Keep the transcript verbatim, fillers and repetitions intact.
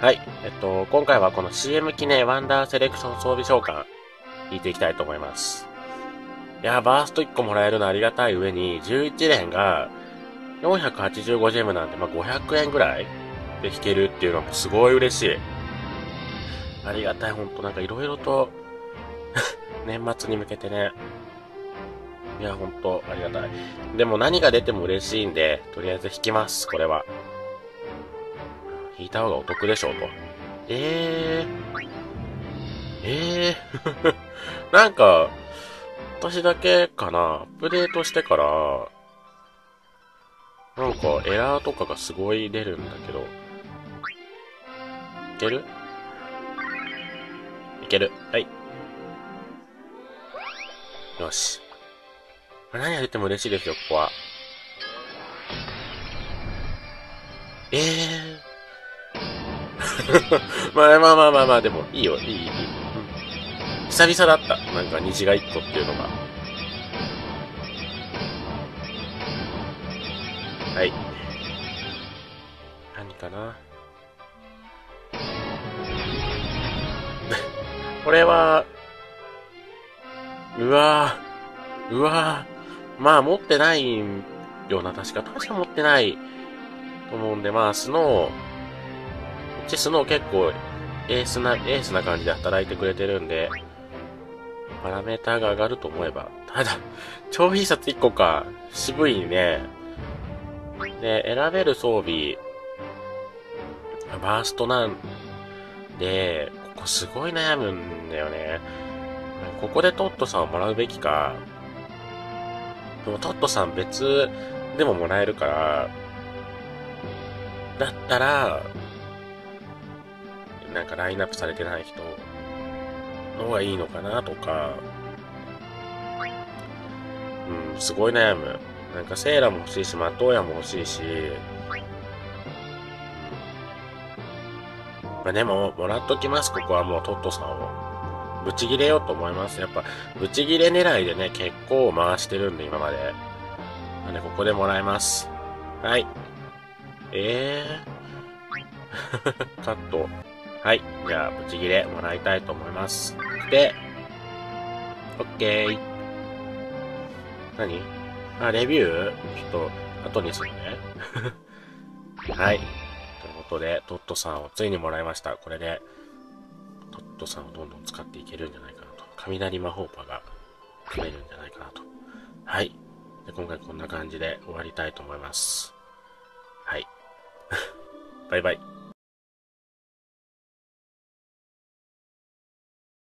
はい。えっと、今回はこの シーエム 記念ワンダーセレクション装備召喚、引いていきたいと思います。いやー、バーストいっこもらえるのありがたい上に、じゅういち連がよんひゃくはちじゅうごジェムなんで、まあ、ごひゃくえんぐらいで引けるっていうのもすごい嬉しい。ありがたい、ほんとなんかいろいろと、年末に向けてね。いや、ほんとありがたい。でも何が出ても嬉しいんで、とりあえず引きます、これは。引いた方がお得でしょうと。えー。えー。なんか、私だけかな、アップデートしてから、なんかエラーとかがすごい出るんだけど。いけるいける。はい。よし。何が出ても嬉しいですよ、ここは。えー。まあまあまあまあまあ、でも、いいよ、いい、いい。うん、久々だった。なんか虹がいっこっていうのが。はい。何かな。これは、うわぁ、うわぁ、まあ持ってないような、確か、確か持ってないと思うんで、まあスノー、うちスノー結構エースな、エースな感じで働いてくれてるんで、パラメーターが上がると思えば。ただ、超必殺いっこか、渋いね。で、選べる装備、バーストなんで、ここすごい悩むんだよね。ここでトットさんをもらうべきか。でもトットさん別でももらえるから、だったら、なんかラインナップされてない人の方がいいのかなとか、うん、すごい悩む。なんかセーラも欲しいし、マトウヤも欲しいし、まあでも、もらっときます、ここはもうトットさんを。ブチギレようと思います。やっぱ、ブチギレ狙いでね、結構回してるんで、今まで。なんで、ここでもらえます。はい。えー。カット。はい。じゃあ、ブチギレもらいたいと思います。で、オッケー。何あ、レビューちょっと、後にするね。はい。ということで、トットさんをついにもらいました。これで、トットさんをどんどん使っていけるんじゃないかなと。雷魔法パが組めるんじゃないかなと。はい。で、今回こんな感じで終わりたいと思います。はい。バイバイ。